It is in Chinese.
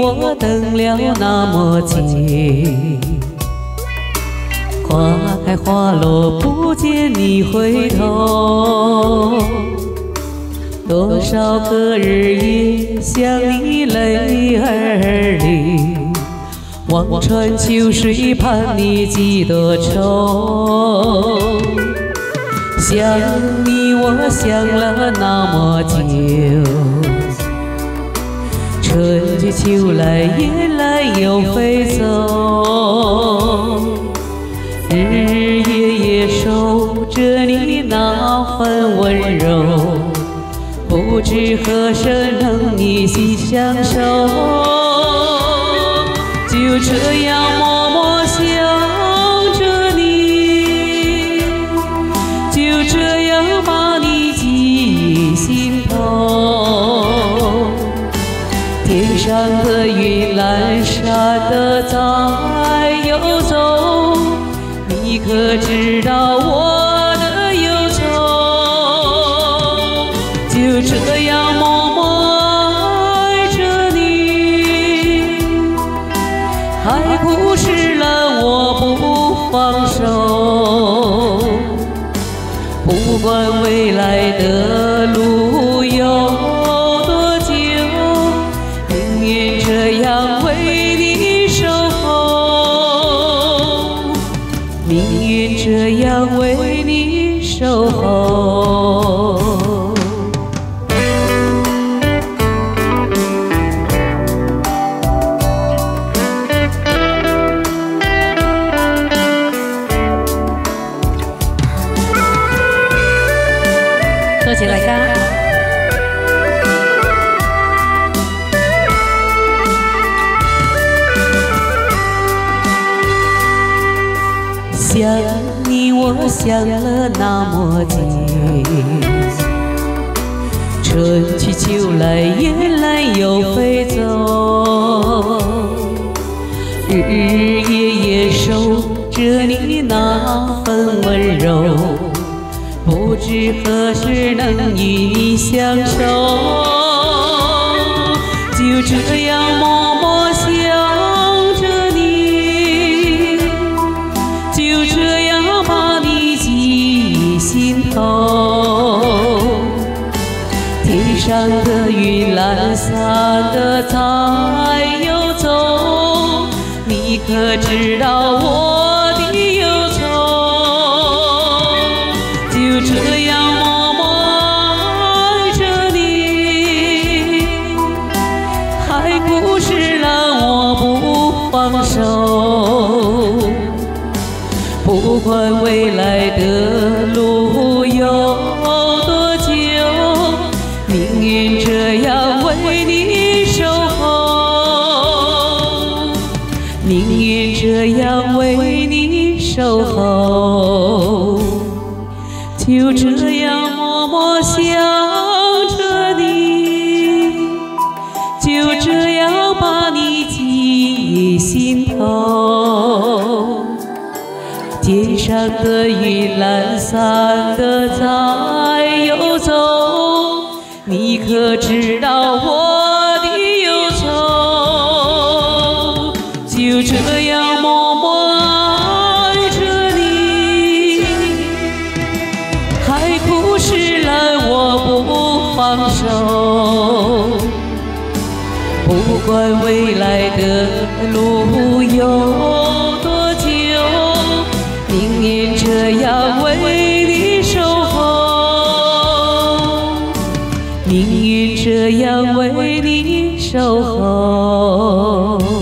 我等了那么久，花开花落不见你回头，多少个日夜想你泪儿流，望穿秋水盼你几多愁。想你我想了那么久，春去秋来夜来又飞走，日日夜夜守着你那份温柔，不知何时能一起相守，就这样默默想着你，就这样把你记心头。天上的云阑珊的在游走，你可知道我的忧愁？就这样默默爱着你，海枯石烂我不放手，不管未来的路有多久，宁愿这样为你守候，宁愿这样为你守候。多謝大家。想你我想了那麼久，春去秋來夜來又飛走，日日夜夜守着你那份溫柔，不知何時能與你相守，就這樣默默想着你，就這樣把你記心頭。天上的雲懶散的在游走，你可知道我的憂愁？就這樣默默愛着你，海枯石爛我不放手，不管未來的路有多久，寧願這樣為你守候，寧願這樣為你守候。就這樣默默想着你，就這樣把你記心頭。天上的雲懶散的在游走，你可知道我的憂愁？就這樣默默愛着你，海枯石爛我不放手，不管未來的路有多久，寧願這樣為你守候，寧願這樣為你守候。